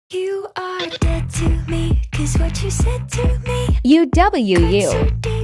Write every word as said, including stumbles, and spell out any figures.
You are dead to me, 'cause what you said to me U W hurts U. so deep.